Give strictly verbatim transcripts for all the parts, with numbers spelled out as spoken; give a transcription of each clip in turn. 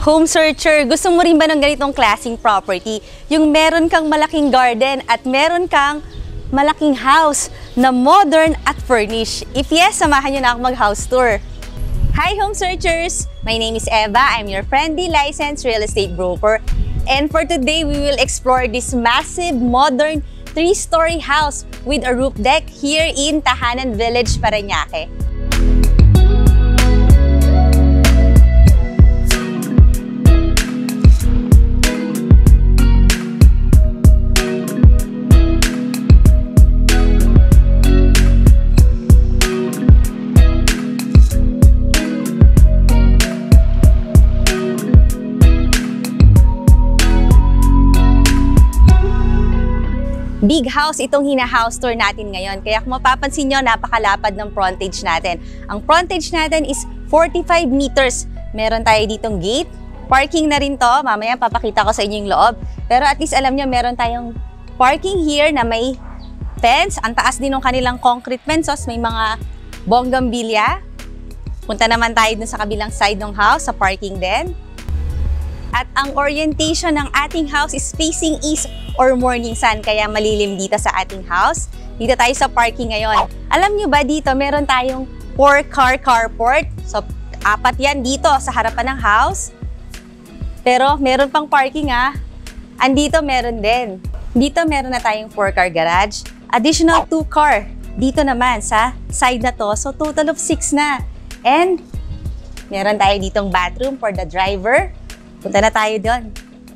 Home searcher, gusto mo rin ba ng ganitong klaseng property? Yung meron kang malaking garden at meron kang malaking house na modern at furnished. If yes, samahan nyo na ako mag-house tour. Hi home searchers! My name is Eva. I'm your friendly licensed real estate broker. And for today, we will explore this massive, modern, three-story house with a roof deck here in Tahanan Village, Parañaque. Big house itong hina-house tour natin ngayon. Kaya kung mapapansin nyo, napakalapad ng frontage natin. Ang frontage natin is forty-five meters. Meron tayo ditong gate. Parking na rin to. Mamaya papakita ko sa inyo yung loob. Pero at least alam nyo, meron tayong parking here na may fence. Ang taas din ng kanilang concrete fences. May mga bonggambilya. Punta naman tayo dun sa kabilang side ng house, sa parking din. At ang orientation ng ating house is facing east or morning sun, kaya malilim dito sa ating house. Dito tayo sa parking ngayon. Alam nyo ba dito, meron tayong four car carport. So, apat yan dito sa harapan ng house. Pero meron pang parking ha. Andito meron din. Dito meron na tayong four car garage. Additional two car dito naman sa side na to. So, total of six na. And meron tayo ditong bathroom for the driver. Punta na tayo doon.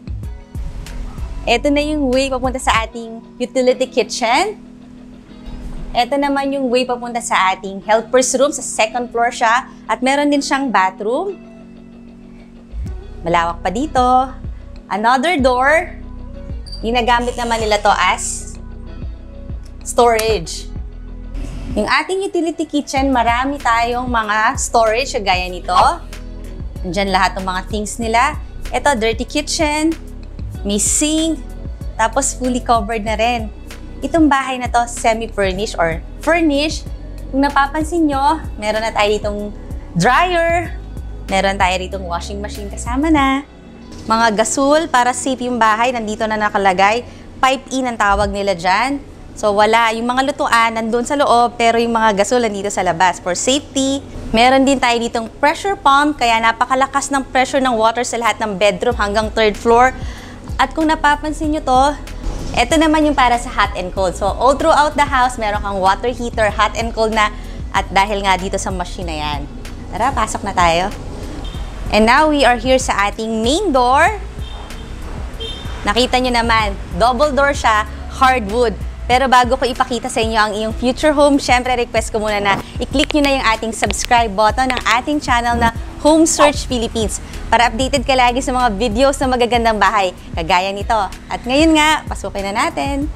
Ito na yung way papunta sa ating utility kitchen. Ito naman yung way papunta sa ating helper's room. Sa second floor siya. At meron din siyang bathroom. Malawak pa dito. Another door. Ginagamit naman nila to as storage. Yung ating utility kitchen, marami tayong mga storage gaya nito. Nandiyan lahat ng mga things nila. Ito, dirty kitchen, may sink, tapos fully covered na rin. Itong bahay na to, semi-furnished or furnished. Kung napapansin nyo, meron na tayo ditong dryer, meron tayo ditong washing machine kasama na. Mga gasol, para safe yung bahay, nandito na nakalagay. Pipe-in ang tawag nila dyan. So wala, yung mga lutuan nandun sa loob, pero yung mga gasol nandito sa labas for safety. Meron din tayo ditong pressure pump, kaya napakalakas ng pressure ng water sa lahat ng bedroom hanggang third floor. At kung napapansin nyo to, ito naman yung para sa hot and cold. So all throughout the house, meron kang water heater, hot and cold na, at dahil nga dito sa machine na yan. Tara, pasok na tayo. And now we are here sa ating main door. Nakita nyo naman, double door siya, hardwood. Pero bago ko ipakita sa inyo ang iyong future home, syempre request ko muna na i-click nyo na yung ating subscribe button ng ating channel na Homesearch Philippines para updated ka lagi sa mga videos na magagandang bahay, kagaya nito. At ngayon nga, pasukin na natin.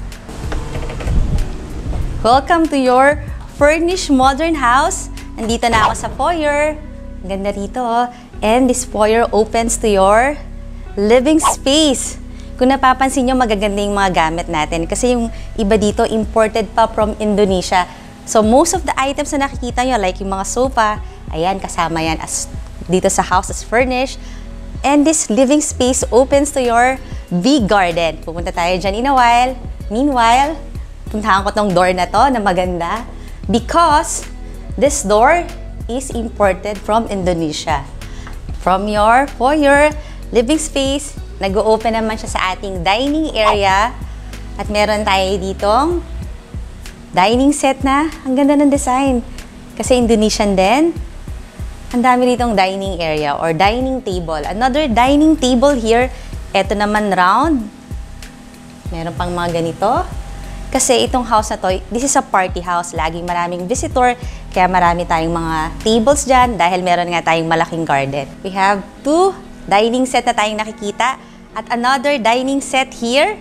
Welcome to your furnished modern house. Nandito na ako sa foyer. Ang ganda rito. And this foyer opens to your living space. Kung napapansin nyo, magaganda yung mga gamit natin. Kasi yung iba dito, imported pa from Indonesia. So, most of the items na nakikita nyo, like yung mga sofa, ayan, kasama yan as, dito sa house as furnished. And this living space opens to your big garden. Pupunta tayo dyan in a while. Meanwhile, puntahan ko tong door na to na maganda. Because this door is imported from Indonesia. From your foyer, living space, nag-o-open naman siya sa ating dining area. At meron tayo ditong dining set na. Ang ganda ng design. Kasi Indonesian din. Ang dami ditong dining area or dining table. Another dining table here. Ito naman round. Meron pang mga ganito. Kasi itong house na to, this is a party house. Laging maraming visitor. Kaya marami tayong mga tables dyan dahil meron nga tayong malaking garden. We have two dining set na tayong nakikita. At another dining set here.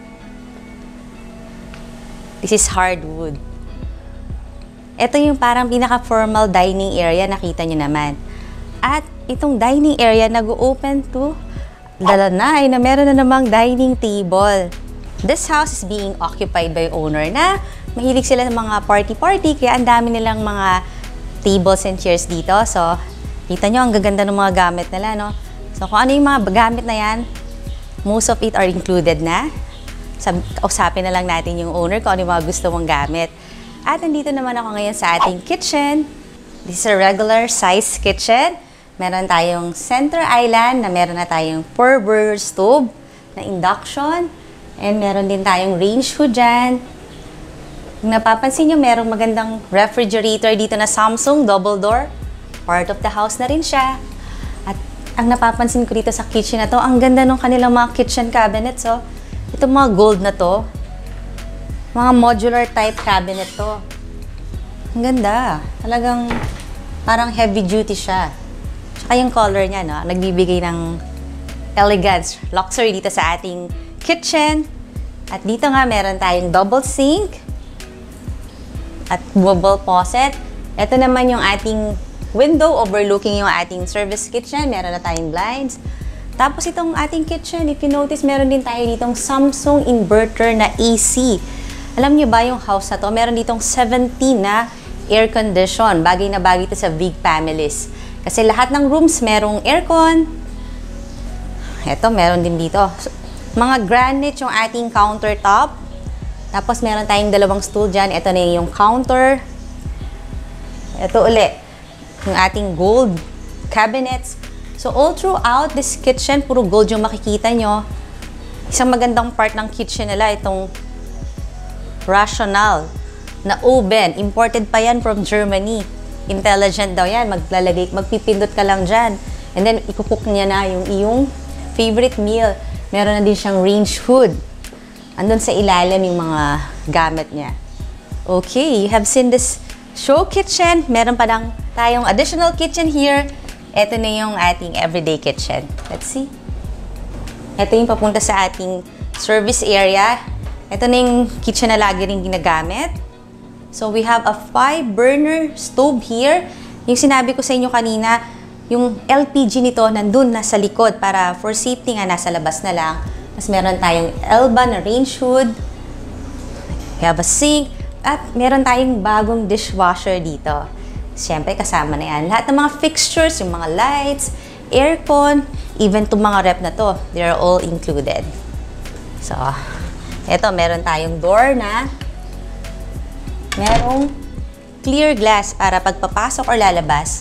This is hardwood. Ito yung parang pinaka-formal dining area, nakita nyo naman. At itong dining area, nag-open to dalanay na meron na namang dining table. This house is being occupied by owner na mahilig sila sa mga party-party, kaya ang dami nilang mga tables and chairs dito. So, kita nyo, ang gaganda ng mga gamit nila, no? So, kung ano yung mga gamit na yan, most of it are included na. Usapin na lang natin yung owner kung ano yung mga gusto mong gamit. At nandito naman ako ngayon sa ating kitchen. This is a regular size kitchen. Meron tayong center island na meron na tayong four burner stove na induction. And meron din tayong range hood dyan. Kung napapansin nyo, merong magandang refrigerator dito na Samsung double door. Part of the house na rin siya. At ang napapansin ko dito sa kitchen na to, ang ganda ng kanilang mga kitchen cabinets. Oh. Itong mga gold na to, mga modular type cabinet to. Ang ganda. Talagang parang heavy duty siya. Tsaka yung color niya, no? Nagbibigay ng elegance, luxury dito sa ating kitchen. At dito nga, meron tayong double sink at movable faucet. Ito naman yung ating window overlooking yung ating service kitchen. Meron na tayong blinds. Tapos itong ating kitchen, if you notice, meron din tayo ditong Samsung inverter na A C. Alam niyo ba yung house na to? Meron ditong seventeen na air condition. Bagay na bagay ito sa big families. Kasi lahat ng rooms merong aircon. Ito, meron din dito. So, mga granite yung ating countertop. Tapos meron tayong dalawang stool dyan. Ito na yung counter. Ito ulit, yung ating gold cabinets. So, all throughout this kitchen, puro gold yung makikita nyo. Isang magandang part ng kitchen nila, itong rational na oven. Imported pa yan from Germany. Intelligent daw yan. Maglalagay, magpipindot ka lang dyan. And then, ikukook niya na yung iyong favorite meal. Meron na din siyang range hood. Andun sa ilalim yung mga gamit niya. Okay, you have seen this show kitchen. Meron pa lang tayong additional kitchen here. Ito na yung ating everyday kitchen. Let's see. Ito yung papunta sa ating service area. Ito na yung kitchen na lagi rin ginagamit. So, we have a five burner stove here. Yung sinabi ko sa inyo kanina, yung L P G nito nandun nasa likod para for safety nga nasa labas na lang. Mas meron tayong Elba na range hood. We have a sink. At meron tayong bagong dishwasher dito. Siyempre, kasama na yan. Lahat ng mga fixtures, yung mga lights, aircon, even itong mga rep na to, they're all included. So, eto, meron tayong door na merong clear glass para pagpapasok or lalabas.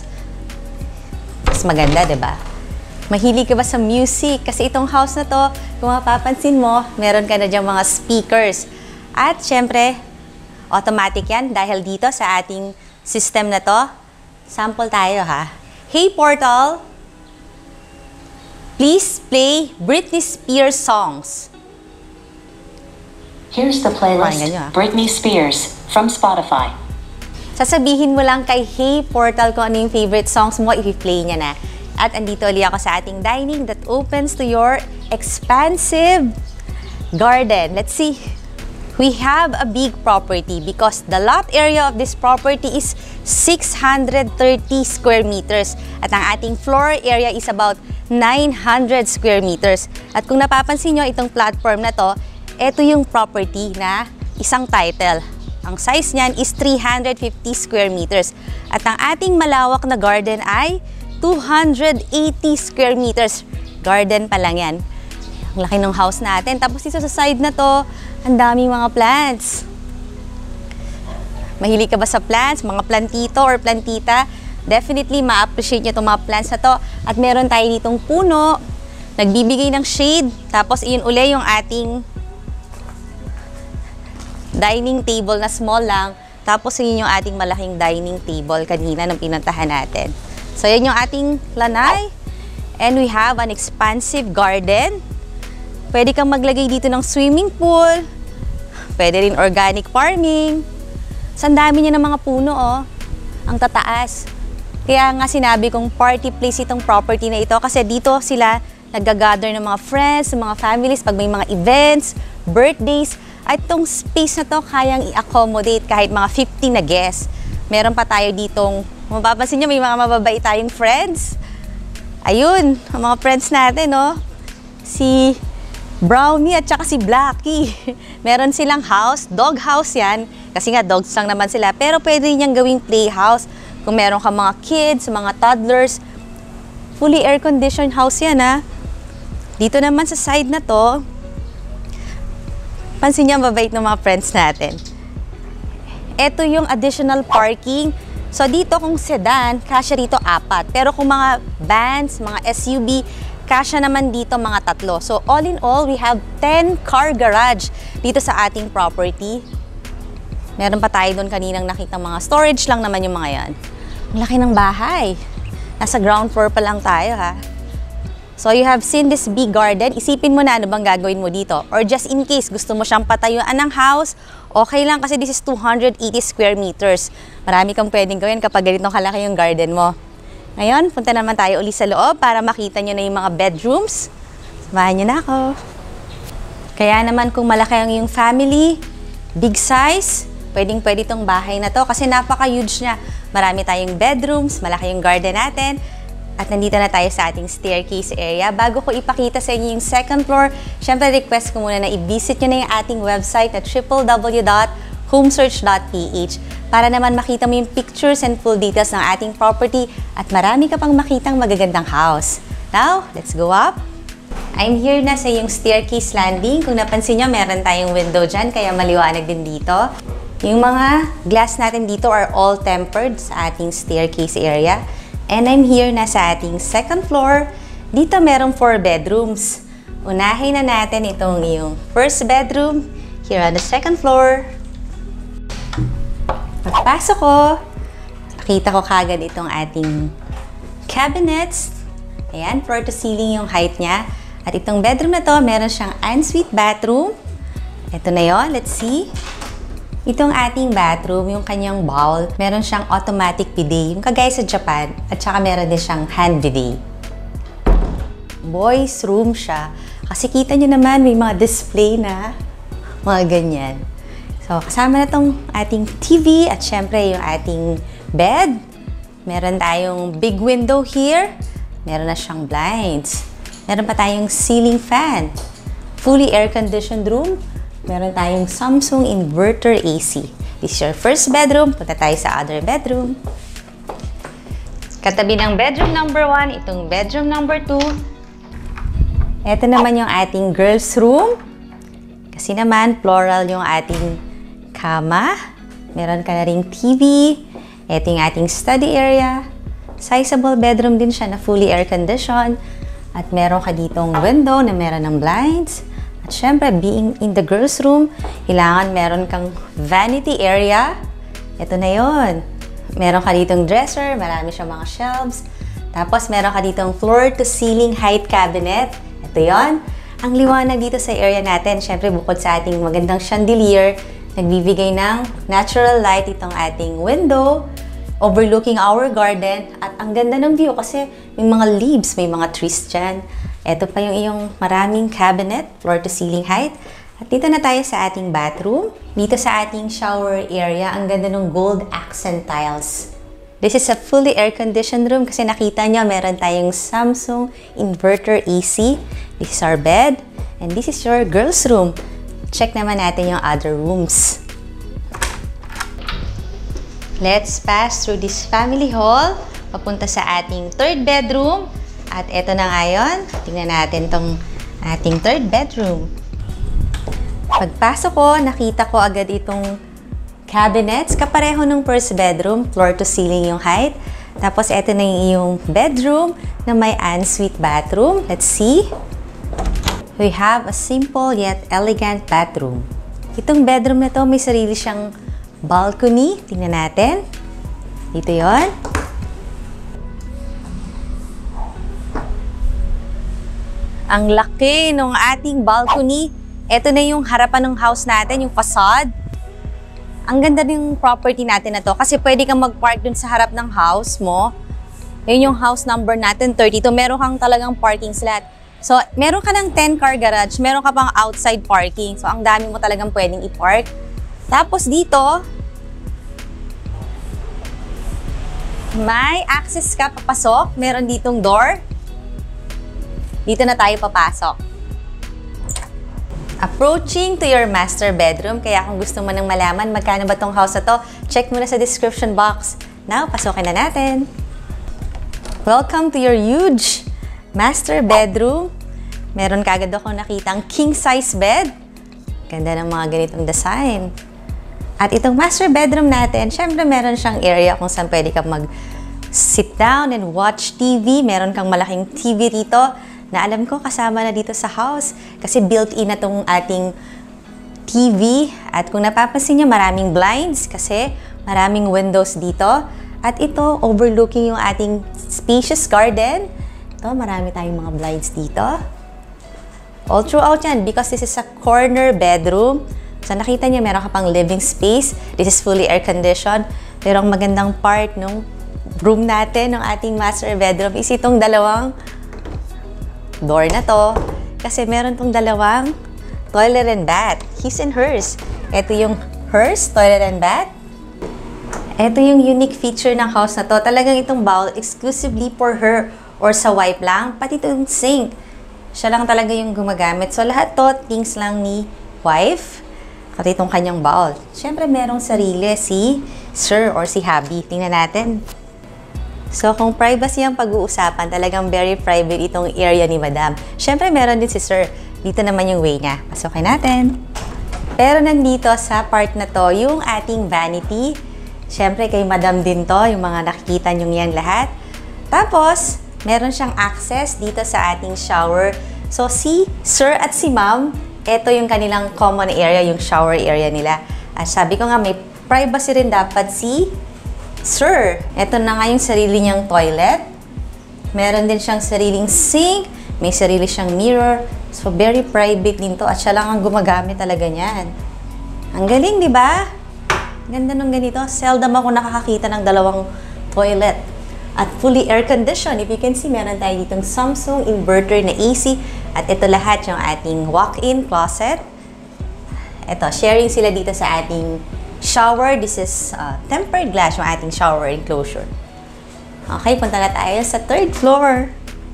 Mas maganda, diba? Mahilig ka ba sa music? Kasi itong house na to, kung mapapansin mo, meron ka na dyan mga speakers. At syempre, automatic yan dahil dito sa ating system na to. Sample tayo ha. Hey Portal, please play Britney Spears songs. Here's the playlist, Britney Spears, from Spotify. Sasabihin mo lang kay Hey Portal kung ano yung favorite songs mo, i-play niya na. At andito ulit ako sa ating dining that opens to your expansive garden. Let's see. We have a big property because the lot area of this property is six hundred thirty square meters. At ang ating floor area is about nine hundred square meters. At kung napapansin nyo, itong platform na to, ito yung property na isang title. Ang size niyan is three hundred fifty square meters. At ang ating malawak na garden ay two hundred eighty square meters. Garden pa lang yan. Ang laki ng house natin. Tapos dito sa side na to, ang daming mga plants. Mahilig ka ba sa plants? Mga plantito or plantita? Definitely ma-appreciate nyo itong mga plants na to. At meron tayo ditong puno, nagbibigay ng shade. Tapos iyon uli yung ating dining table na small lang. Tapos yun yung ating malaking dining table kanina nung pinuntahan natin. So yan yung ating lanay. And we have an expansive garden. Pwede kang maglagay dito ng swimming pool. Pwede rin organic farming. Ang dami niya ng mga puno, oh. Ang tataas. Kaya nga sinabi kong party place itong property na ito kasi dito sila nag-gather ng mga friends, ng mga families pag may mga events, birthdays. At itong space na to kayang i-accommodate kahit mga fifty na guests. Meron pa tayo ditong, mapapansin nyo, may mga mababait tayong friends. Ayun, ang mga friends natin, no? Si Brownie at saka si Blackie. Meron silang house, dog house yan. Kasi nga dogs lang naman sila. Pero pwede niyang gawing playhouse. Kung meron ka mga kids, mga toddlers, Fully air-conditioned house yan, ha. Dito naman sa side na to, pansin niyo ang babait ng mga friends natin. Ito yung additional parking. So, dito kung sedan, kasya rito apat. Pero kung mga vans, mga S U V, kasya naman dito mga tatlo. So, all in all, we have ten car garage dito sa ating property. Meron pa tayo doon kaninang nakita mga storage lang naman yung mga yan. Ang laki ng bahay. Nasa ground floor pa lang tayo, ha. So, you have seen this big garden. Isipin mo na ano bang gagawin mo dito. Or just in case gusto mo siyang patayuan ng house, okay lang kasi this is two hundred eighty square meters. Marami kang pwedeng gawin kapag ganitong kalaki yung garden mo. Ngayon, punta naman tayo uli sa loob para makita nyo na yung mga bedrooms. Samahan nyo na ako. Kaya naman kung malaki ang yung family, big size, pwedeng pwede itong bahay na to kasi napaka-huge niya. Marami tayong bedrooms, malaki yung garden natin. At nandito na tayo sa ating staircase area. Bago ko ipakita sa inyo yung second floor, syempre request ko muna na i-visit nyo na yung ating website na w w w dot homesearch dot p h para naman makita mo yung pictures and full details ng ating property at marami ka pang makitang magagandang house. Now, let's go up. I'm here na sa yung staircase landing. Kung napansin nyo, meron tayong window dyan, kaya maliwanag din dito. Yung mga glass natin dito are all tempered sa ating staircase area. And I'm here na sa ating second floor. Dito merong four bedrooms. Unahin na natin itong yung first bedroom here on the second floor. Pagpasok ko, nakita ko kagad itong ating cabinets. Ayan, floor to ceiling yung height niya. At itong bedroom na to, meron siyang ensuite bathroom. Ito na yon, let's see. Itong ating bathroom, yung kanyang bowl, meron siyang automatic bidet, yung kagaya sa Japan, at saka meron din siyang hand bidet. Boys room siya. Kasi kita nyo naman, may mga display na mga ganyan. So, kasama na tong ating T V at syempre yung ating bed. Meron tayong big window here. Meron na siyang blinds. Meron pa tayong ceiling fan. Fully air-conditioned room. Meron tayong Samsung inverter A C. This is your first bedroom. Punta tayo sa other bedroom. Katabi ng bedroom number one, itong bedroom number two. Ito naman yung ating girls room. Kasi naman, floral yung ating kama. Meron ka na ring T V. Ito yung ating study area. Sizable bedroom din siya na fully air-conditioned. At meron ka ditong window na meron ng blinds. At syempre, being in the girls' room, kailangan meron kang vanity area. Ito na yon. Meron ka ditong dresser, marami siyang mga shelves. Tapos, meron ka ditong floor-to-ceiling height cabinet. Ito yon. Ang liwanag dito sa area natin, syempre, bukod sa ating magandang chandelier, nagbibigay ng natural light itong ating window, overlooking our garden. At ang ganda ng view kasi may mga leaves, may mga trees dyan. Ito pa yung iyong maraming cabinet, floor to ceiling height. At dito na tayo sa ating bathroom. Dito sa ating shower area, ang ganda ng gold accent tiles. This is a fully air-conditioned room kasi nakita nyo, meron tayong Samsung inverter A C. This is our bed. And this is your girls' room. Check naman natin yung other rooms. Let's pass through this family hall. Papunta sa ating third bedroom. At eto na ngayon, tingnan natin tong ating third bedroom. Pagpasok ko, nakita ko agad itong cabinets. Kapareho ng first bedroom, floor to ceiling yung height. Tapos eto na yung iyong bedroom na may ensuite bathroom. Let's see. We have a simple yet elegant bathroom. Itong bedroom na to may sarili siyang balcony. Tingnan natin. Dito yon. Ang laki ng ating balcony. Ito na yung harapan ng house natin, yung facade. Ang ganda ng property natin na to kasi pwede kang mag-park dun sa harap ng house mo. Yun yung house number natin, thirty-two. Meron kang talagang parking slot. So, meron ka ng ten car garage, meron ka pang outside parking. So, ang dami mo talagang pwedeng i-park. Tapos dito, may access ka papasok. Meron ditong door. Dito na tayo papasok. Approaching to your master bedroom. Kaya kung gusto mo nang malaman magkano ba tong house na to, check mo na sa description box. Now, pasokin na natin. Welcome to your huge master bedroom. Meron kagad ako nakitang king-size bed. Ganda ng mga ganitong design. At itong master bedroom natin, syempre meron siyang area kung saan pwede kang mag-sit down and watch T V. Meron kang malaking T V dito na alam ko kasama na dito sa house kasi built-in na itong ating T V. At kung napapansin niyo, maraming blinds kasi maraming windows dito. At ito, overlooking yung ating spacious garden. Ito, marami tayong mga blinds dito. All throughout yan, because this is a corner bedroom. So, nakita niyo, meron ka pang living space. This is fully air-conditioned. Pero ang magandang part ng room natin, ng ating master bedroom, is itong dalawang door na to. Kasi meron tong dalawang toilet and bath. His and hers. Ito yung hers, toilet and bath. Ito yung unique feature ng house na to. Talagang itong bowl, exclusively for her or sa wife lang. Pati itong sink. Siya lang talaga yung gumagamit. So, lahat to, things lang ni wife. Pati itong kanyang bowl. Siyempre, merong sarili si sir or si hubby. Tingnan natin. So, kung privacy ang pag-uusapan, talagang very private itong area ni madam. Siyempre, meron din si sir. Dito naman yung way niya. Pasukin natin. Pero nandito sa part na to, yung ating vanity. Siyempre, kay madam din to, yung mga nakikita nyo yan lahat. Tapos, meron siyang access dito sa ating shower. So, si sir at si ma'am, ito yung kanilang common area, yung shower area nila. At sabi ko nga, may privacy rin dapat si sir. Ito na nga yung sarili niyang toilet. Meron din siyang sariling sink. May sarili siyang mirror. So, very private din to. At siya lang ang gumagamit talaga niyan. Ang galing, di ba? Ganda nung ganito. Seldom ako nakakakita ng dalawang toilet. At fully air-conditioned. If you can see, meron tayo ditong Samsung inverter na A C. At ito lahat yung ating walk-in closet. Ito, sharing sila dito sa ating shower. This is uh, tempered glass yung ating shower enclosure. Okay, punta na tayo sa third floor.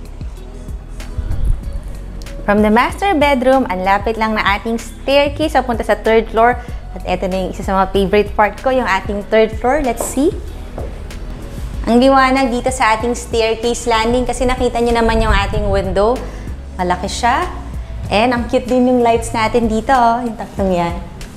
From the master bedroom, ang lapit lang na ating staircase papunta sa third floor. At ito na yung isa sa mga favorite part ko, yung ating third floor. Let's see. Ang liwanag dito sa ating staircase landing kasi nakita nyo naman yung ating window. Malaki siya. And ang cute din yung lights natin dito, oh, yung tatlong yan.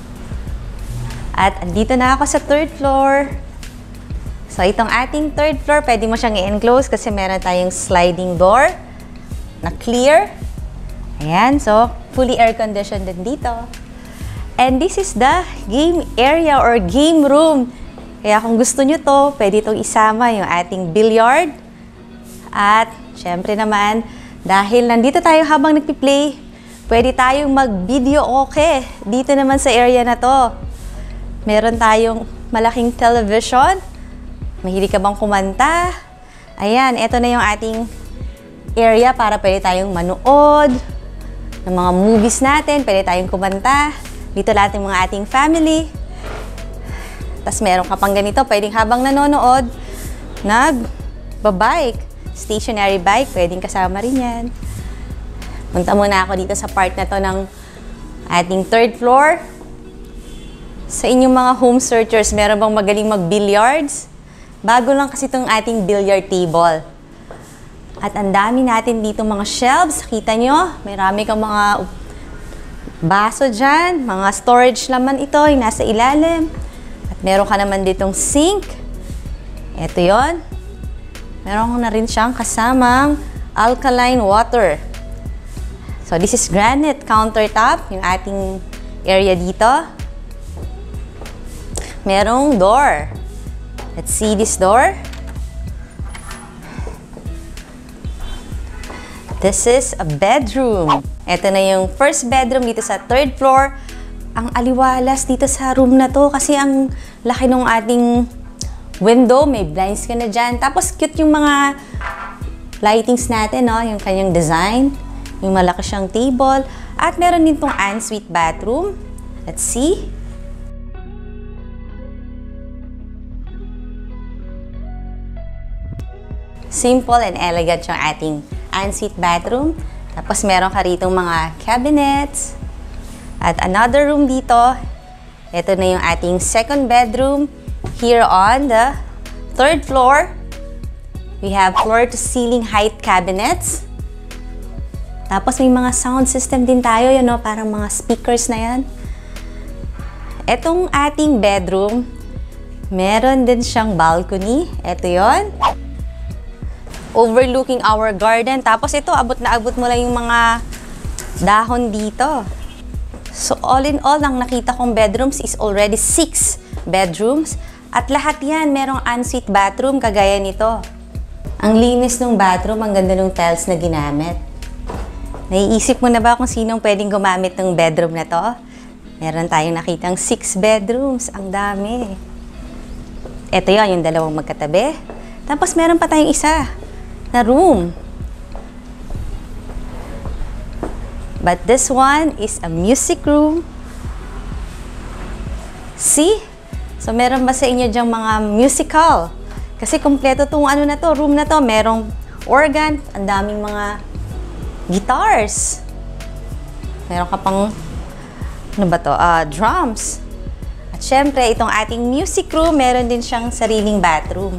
At andito na ako sa third floor. So, itong ating third floor, pwede mo siyang i-enclose kasi meron tayong sliding door na clear. Ayan, so fully air-conditioned din dito. And this is the game area or game room. Kaya kung gusto nyo to, pwede itong isama yung ating billiard. At syempre naman, dahil nandito tayo habang nagpi-play, pwede tayong mag-video okay dito naman sa area na to. Meron tayong malaking television. Mahilig ka bang kumanta? Ayan, ito na yung ating area para pwede tayong manood ng mga movies natin. Pwede tayong kumanta. Dito lahat yung mga ating family. Tapos meron ka pang ganito, pwedeng habang nanonood, nag-bike, stationary bike, pwedeng kasama rin yan. Punta muna ako dito sa part na to ng ating third floor. Sa inyong mga home searchers, meron bang magaling mag-billiards? Bago lang kasi itong ating billiard table. At ang dami natin dito mga shelves. Kita nyo, may rami kang mga baso dyan, mga storage naman ito, yung nasa ilalim. At meron ka naman ditong sink. Ito yon. Meron ko na rin siyang kasamang alkaline water. So, this is granite countertop, yung ating area dito. Merong door. Let's see this door. This is a bedroom. Ito na yung first bedroom dito sa third floor. Ang aliwalas dito sa room na to kasi ang laki ng ating window. May blinds ka na dyan. Tapos cute yung mga lightings natin, no? Yung kanyang design. Yung malaki siyang table. At meron din tong ensuite bathroom. Let's see. Simple and elegant yung ating ensuite bathroom. Tapos meron ka rito mga cabinets. At another room dito. Ito na yung ating second bedroom here on the third floor. We have floor-to-ceiling height cabinets. Tapos may mga sound system din tayo, yun, no? Parang mga speakers na yan. Etong ating bedroom, meron din siyang balcony. Ito yon, overlooking our garden. Tapos ito, abot na abot mo lang yung mga dahon dito. So all in all, ang nakita kong bedrooms is already six bedrooms. At lahat yan, merong ensuite bathroom kagaya nito. Ang linis ng bathroom, ang ganda ng tiles na ginamit. Naiisip mo na ba kung sinong pwedeng gumamit ng bedroom na to? Meron tayong nakitang six bedrooms. Ang dami. Ito yon, yung dalawang magkatabi. Tapos meron pa tayong isa na room. But this one is a music room. See? So meron ba sa inyo dyang mga musical? Kasi kompleto tong ano na to, room na to. Merong organ, ang daming mga guitars. Meron ka pang, ano ba to, uh, drums. At syempre, itong ating music room, meron din siyang sariling bathroom.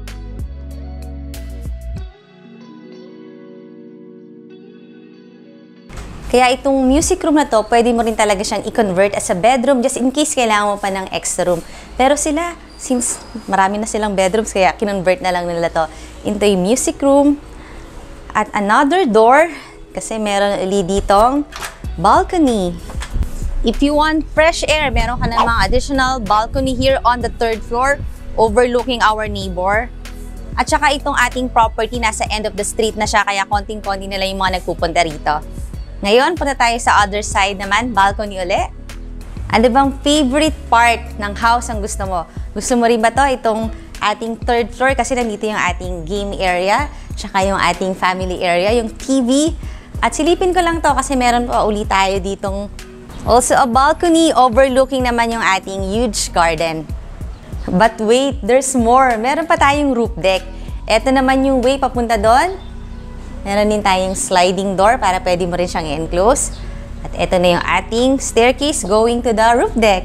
Kaya itong music room na to, pwede mo rin talaga siyang i-convert as a bedroom just in case kailangan mo pa ng extra room. Pero sila, since marami na silang bedrooms, kaya kinonvert na lang nila to into a music room. At another door, kasi meron ulit ditong balcony. If you want fresh air, meron ka na mga additional balcony here on the third floor, overlooking our neighbor. At saka itong ating property, nasa end of the street na siya, kaya konting-konti na lang yung mga nagpupunta rito. Ngayon, punta tayo sa other side naman, balcony ulit. Ano bang favorite part ng house ang gusto mo? Gusto mo rin ba to itong ating third floor? Kasi nandito yung ating game area, tsaka yung ating family area, yung T V. At silipin ko lang to kasi meron pa uli tayo ditong also a balcony overlooking naman yung ating huge garden. But wait, there's more. Meron pa tayong roof deck. Ito naman yung way papunta doon. Meron din tayong sliding door para pwede mo rin siyang i-enclose. At ito na yung ating staircase going to the roof deck.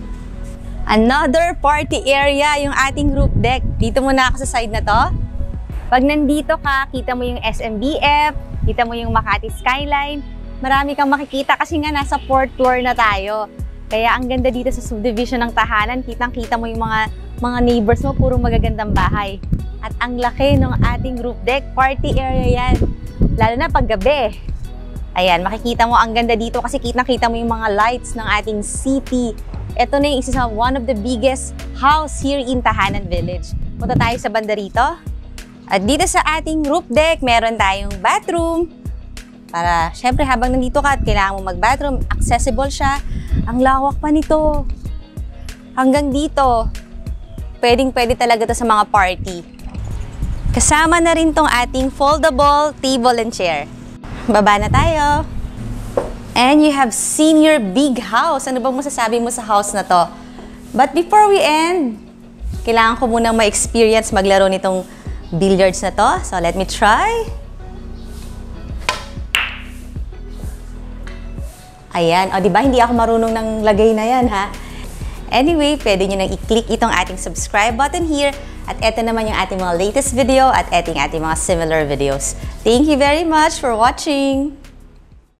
Another party area, yung ating roof deck. Dito muna ako sa side na to. Pag nandito ka, kita mo yung S M B F, kita mo yung Makati Skyline. Marami kang makikita kasi nga nasa fourth floor na tayo. Kaya ang ganda dito sa subdivision ng Tahanan, kitang-kita mo yung mga, mga neighbors mo, puro magagandang bahay. At ang laki ng ating roof deck, party area yan. Lalo na pag gabi. Ayan, makikita mo ang ganda dito kasi kitang-kita mo yung mga lights ng ating city. Ito na yung isa sa one of the biggest house here in Tahanan Village. Punta tayo sa banda rito. At dito sa ating roof deck, meron tayong bathroom. Para, syempre, habang nandito ka at kailangan mo mag-bathroom, accessible siya. Ang lawak pa nito. Hanggang dito. Pwedeng-pwede talaga to sa mga party. Kasama na rin tong ating foldable table and chair. Baba na tayo. And you have seen your big house. Ano bang masasabi mo sa house na to? But before we end, kailangan ko munang ma-experience maglaro nitong billiards na to. So let me try. Ayan. O, diba? Hindi ako marunong ng lagay na yan, ha? Anyway, pwede nyo nang i-click itong ating subscribe button here. At eto naman yung ating mga latest video at eting ating mga similar videos. Thank you very much for watching!